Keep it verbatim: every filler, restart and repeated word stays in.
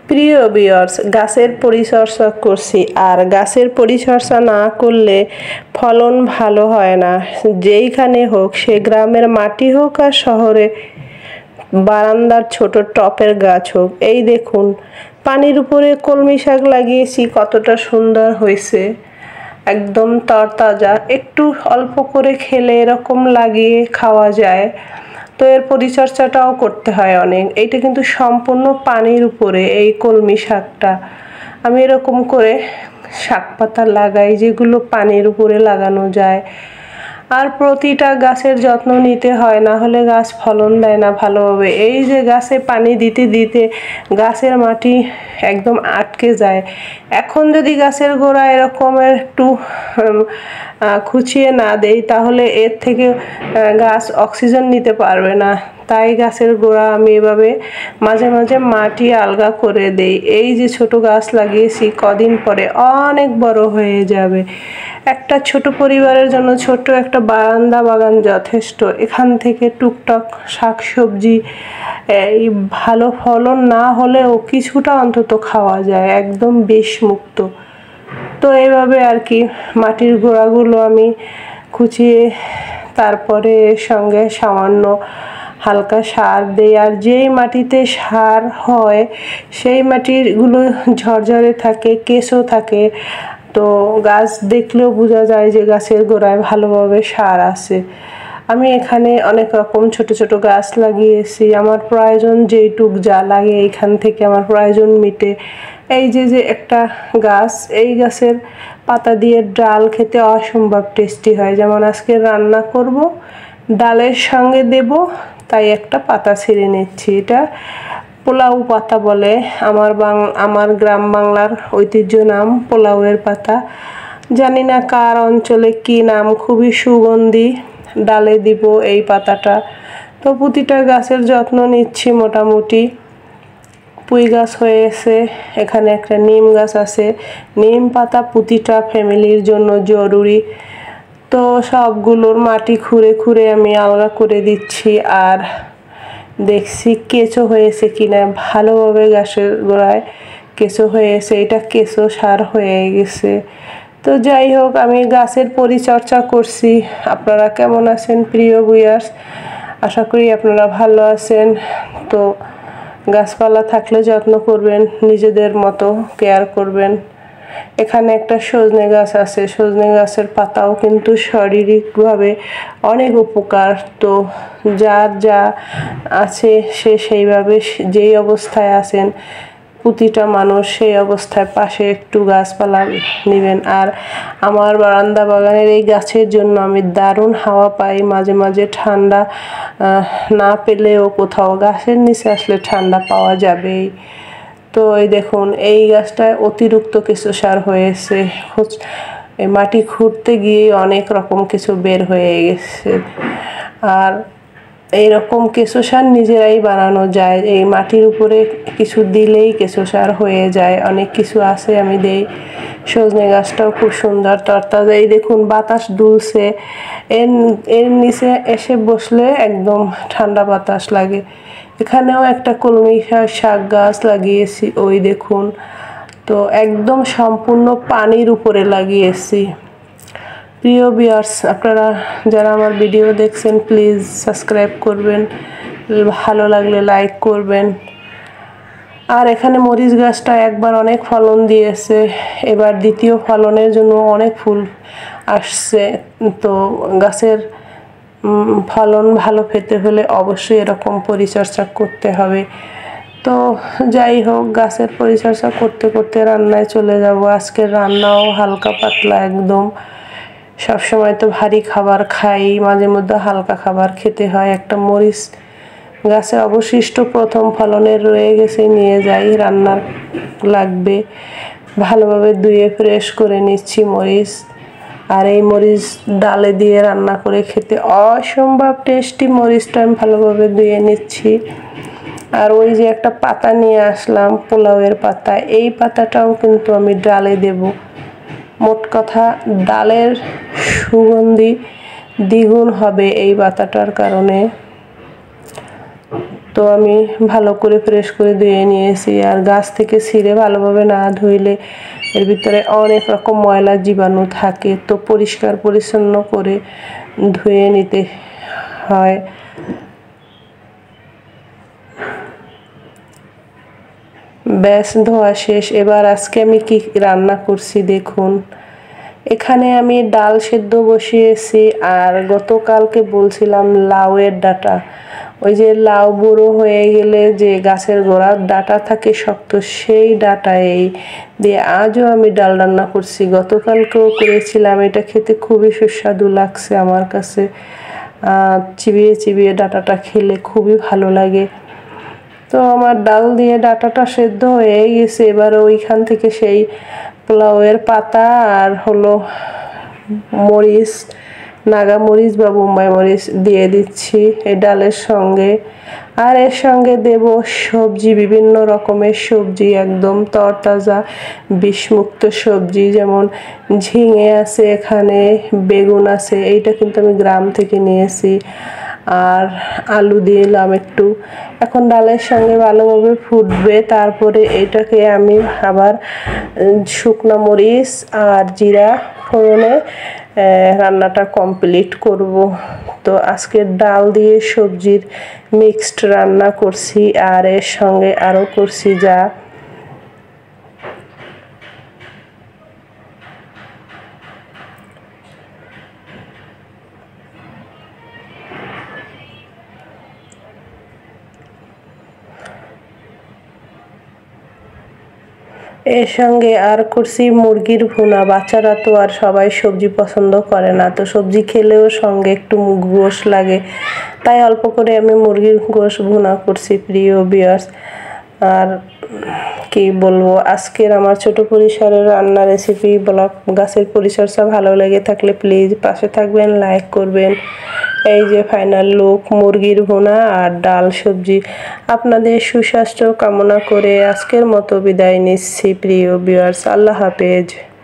প্রিয় ভিউয়ার্স, গাছের পরিচর্যা করছি, আর গাছের পরিচর্যা না করলে ফলন ভালো হয় না। যেইখানে হোক, সে গ্রামের মাটি হোক আর শহরে বারান্দার ছোট টপের গাছ হোক। এই দেখুন, পানির উপরে কলমি শাক লাগিয়েছি, কতটা সুন্দর হয়েছে, একদম তরতাজা। একটু অল্প করে খেলে এরকম লাগিয়ে খাওয়া যায়। তো এর পরিচর্যাটাও করতে হয় অনেক। এইটা কিন্তু সম্পূর্ণ পানির উপরে, এই কলমি শাকটা আমি এরকম করে শাক পাতা লাগাই, যেগুলো পানির উপরে লাগানো যায়। আর প্রতিটা গাছের যত্ন নিতে হয়, না হলে গাছ ফলন দেয় না ভালোভাবে। এই যে গাছে পানি দিতে দিতে গাছের মাটি একদম আটকে যায়। এখন যদি গাছের গোড়া এরকমের একটু খুঁচিয়ে না দেই, তাহলে এর থেকে গাছ অক্সিজেন নিতে পারবে না। তাই গাছের গোড়া আমি এভাবে মাঝে মাঝে মাটি আলগা করে দেই। এই যে ছোট গাছ লাগিয়েছি, কদিন পরে অনেক বড় হয়ে যাবে। একটা ছোট পরিবারের জন্য ছোট্ট একটা বারান্দা বাগান যথেষ্ট। এখান থেকে টুকটাক শাকসবজি, এই ভালো ফলন না হলেও কিছুটা অন্তত খাওয়া যায়, একদম বিষমুক্ত। তো এইভাবে আর কি মাটির গোড়াগুলো আমি কুচিয়ে তারপরে এর সঙ্গে সামান্য হালকা সার দেই। আর যেই মাটিতে সার হয় সেই মাটিগুলো ঝরঝরে থাকে, কেঁচো থাকে। তো গাছ দেখলেও বোঝা যায় যে গাছের গোড়ায় ভালোভাবে সার আছে। আমি এখানে অনেক রকম ছোট ছোট গাছ লাগিয়েছি। আমার প্রয়োজন যেইটুক যা লাগে এখান থেকে আমার প্রয়োজন মিটে। এই যে যে একটা গাছ, এই গাছের পাতা দিয়ে ডাল খেতে অসম্ভব টেস্টি হয়। যেমন আজকে রান্না করব, ডালের সঙ্গে দেব, তাই একটা পাতা ছিঁড়ে নিচ্ছি। এটা পোলাও পাতা বলে, আমার বাং আমার গ্রাম বাংলার ঐতিহ্য নাম পোলাওয়ের পাতা। জানি না কার অঞ্চলে কি নাম, খুবই সুগন্ধি। ডালে দিব এই পাতাটা। তো প্রতিটা গাছের যত্ন নিচ্ছি মোটামুটি। পুঁই গাছ হয়েছে, এখানে একটা নিম গাছ আছে। নিম পাতা প্রতিটা ফ্যামিলির জন্য জরুরি। তো সবগুলোর মাটি খুঁড়ে খুঁড়ে আমি আলগা করে দিচ্ছি। আর দেখছি কেঁচো হয়েছে কিনা, ভালোভাবে গাছের গোড়ায় কেঁচো হয়েছে, এটা কেঁচো সার হয়ে গেছে। তো যাই হোক, আমি গাছের পরিচর্যা করছি। আপনারা কেমন আছেন প্রিয় ভিউয়ার্স? আশা করি আপনারা ভালো আছেন। তো গাছপালা থাকলে যত্ন করবেন, নিজেদের মতো কেয়ার করবেন। এখানে একটা সজনে গাছ আছে, সজনে গাছের পাতাও কিন্তু শারীরিকভাবে অনেক উপকার। তো যার যা আছে সে সেইভাবে, যেই অবস্থায় আছেন প্রতিটা মানুষ সেই অবস্থায় পাশে একটু গাছপালা নেবেন। আর আমার বারান্দা বাগানের এই গাছের জন্য আমি দারুণ হাওয়া পাই। মাঝে মাঝে ঠান্ডা না পেলেও কোথাও গাছের নিচে আসলে ঠান্ডা পাওয়া যাবেই। তো এই দেখুন, এই গাছটায় অতিরিক্ত কিছু সার হয়েছে। মাটি খুঁড়তে গিয়ে অনেক রকম কিছু বের হয়ে গেছে। আর এইরকম কেঁচো সার নিজেরাই বানানো যায়। এই মাটির উপরে কিছু দিলেই কেঁচো সার হয়ে যায়। অনেক কিছু আছে আমি দেই। সজনে গাছটাও খুব সুন্দর তরতাজা। এই দেখুন, বাতাস দুলছে, এর এর নিচে এসে বসলে একদম ঠান্ডা বাতাস লাগে। এখানেও একটা কলমি শাক গাছ লাগিয়েছি, ওই দেখুন। তো একদম সম্পূর্ণ পানির উপরে লাগিয়েছি। প্রিয় ভিউয়ার্স, আপনারা যারা আমার ভিডিও দেখছেন প্লিজ সাবস্ক্রাইব করবেন, ভালো লাগলে লাইক করবেন। আর এখানে মরিচ গাছটা একবার অনেক ফলন দিয়েছে, এবার দ্বিতীয় ফলনের জন্য অনেক ফুল আসছে। তো গাছের ফলন ভালো পেতে হলে অবশ্যই এরকম পরিচর্যা করতে হবে। তো যাই হোক, গাছের পরিচর্যা করতে করতে রান্নায় চলে যাব। আজকের রান্নাও হালকা পাতলা একদম। সবসময় তো ভারী খাবার খাই, মাঝে মধ্যে হালকা খাবার খেতে হয়। একটা মরিচ গাছে অবশিষ্ট প্রথম ফলনের রয়ে গেছে, নিয়ে যাই, রান্নার লাগবে। ভালোভাবে ধুয়ে ফ্রেশ করে নিচ্ছি মরিচ। আর এই মরিচ ডালে দিয়ে রান্না করে খেতে অসম্ভব টেস্টি। মরিচটা আমি ভালোভাবে ধুয়ে নিচ্ছি। আর ওই যে একটা পাতা নিয়ে আসলাম, পোলাওয়ের পাতা, এই পাতাটাও কিন্তু আমি ডালে দেব। মোট কথা, ডালের সুগন্ধি দ্বিগুণ হবে এই পাতাটার কারণে। তো আমি ভালো করে ফ্রেশ করে ধুয়ে নিয়েছি। আর গাছ থেকে ছিঁড়ে ভালোভাবে না ধুইলে এর ভিতরে অনেক রকম ময়লা জীবাণু থাকে, তো পরিষ্কার পরিচ্ছন্ন করে ধুয়ে নিতে হয়। ব্যাস ধোয়া শেষ। এবার আজকে আমি কি রান্না করছি দেখুন। এখানে আমি ডাল সেদ্ধ বসিয়েছি, আর গতকালকে বলছিলাম লাউয়ের ডাঁটা, ওই যে লাউ বুড়ো হয়ে গেলে যে গাছের গোড়ার ডাঁটা থাকে শক্ত, সেই ডাঁটা এই দিয়ে আজও আমি ডাল রান্না করছি। গতকালকেও করেছিলাম, এটা খেতে খুবই সুস্বাদু লাগছে আমার কাছে। চিবিয়ে চিবিয়ে ডাঁটাটা খেলে খুবই ভালো লাগে। তো আমার ডাল দিয়ে ডাঁটাটা সেদ্ধ হয়ে গেছে। এবার ওইখান থেকে সেই পোলাওয়ের পাতা আর হলো মরিচ, নাগা মরিচ বা বোম্বাই মরিচ দিয়ে দিচ্ছি এই ডালের সঙ্গে। আর এর সঙ্গে দেব সবজি, বিভিন্ন রকমের সবজি, একদম তরতাজা বিষমুক্ত সবজি, যেমন ঝিঙে আছে, এখানে বেগুন আছে, এইটা কিন্তু আমি গ্রাম থেকে নিয়েছি, আর আলু দিলাম একটু। এখন ডালের সঙ্গে ভালোভাবে ফুটবে, তারপরে এটাকে আমি আবার শুকনো মরিচ আর জিরা ফোড়নে রান্নাটা কমপ্লিট করব। তো আজকে ডাল দিয়ে সবজির মিক্সড রান্না করছি, আর এর সঙ্গে আরও করছি যা এর সঙ্গে আর করছি মুরগির ভুনা। বাচ্চারা তো আর সবাই সবজি পছন্দ করে না, তো সবজি খেলেও সঙ্গে একটু গোশ লাগে, তাই অল্প করে আমি মুরগির গোশ ভুনা করছি প্রিয় ভিউয়ার্স। আর কি বলবো, আজকের আমার ছোট পরিসরের রান্না রেসিপি ব্লগ গাছের পরিচর্যা ভালো লেগে থাকলে প্লিজ পাশে থাকবেন, লাইক করবেন। এই যে ফাইনাল লুক, মুরগির ভুনা আর ডাল সবজি। আপনাদের সুস্বাস্থ্য কামনা করে আজকের মতো বিদায় নিচ্ছি প্রিয় ভিউয়ার্স। আল্লাহ হাফেজ।